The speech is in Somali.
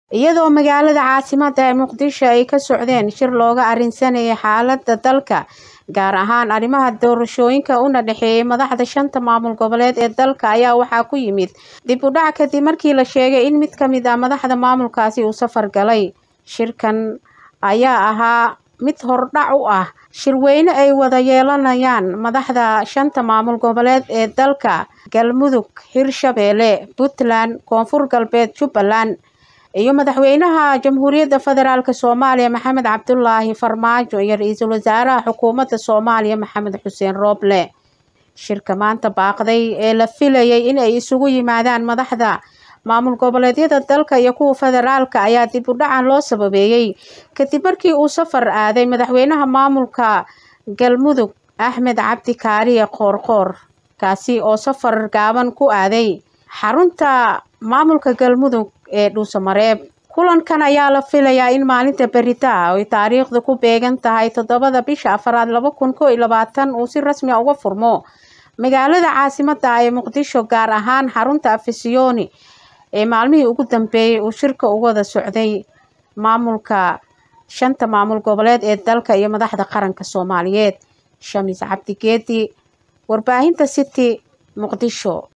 iyadoo magaalada caasimadda ee Muqdisho ay ka socdeen shir looga arinsanayay xaaladda dalka gaar ahaan arrimaha doorashooyinka una dhaxeeyay madaxda shanta maamul goboleed ee dalka ayaa waxaa ku yimid dib u dhac kadib markii la sheegay in mid ka mid ah madaxda maamulkaasi uu safar galay. Shirkan ayaa ahaa mid hordhac u ah shirweyne ay wada yeelanayaan madaxda shanta maamul goboleed ee dalka Galmudug, Hirshabelle, Puntland, Koonfur Galbeed, Jubbaland iyo madaxweynaha Jamhuuriyadda Federaalka Soomaaliya Maxamed Cabdullaahi Farmaajo iyo ra'iisul wasaaraha xukuumadda Soomaaliya Maxamed Xuseen Rooble. Shirka maanta baaqday ee la filayay in ay isugu yimaadaan madaxda maamul goboleedyada dalka iyo kuwa federaalka ayaa dib u dhacan loo sababeeyay kadib markii uu safar aaday madaxweynaha maamulka Galmudug Axmed Cabdi Kaariye Qoorqoor kaasi oo safar gaaban ku aaday xarunta maamulka Galmudug ee Dhuusamareeb. Kulankan ayaa la filayaa in maalinta berita oo taariikhdu ku beegan tahay 7 bisha 4 2021 uu si rasmi ah uga furmo magaalada caasimadda ee Muqdisho gaar ahaan xarunta Afisiyoni ee maalmihii ugu dambeeyay uu shirka uga wada socday maamulka shanta maamul goboleed ee dalka iyo madaxda qaranka Soomaaliyeed. Shamis Cabdi Geedi, warbaahinta City, Muqdisho.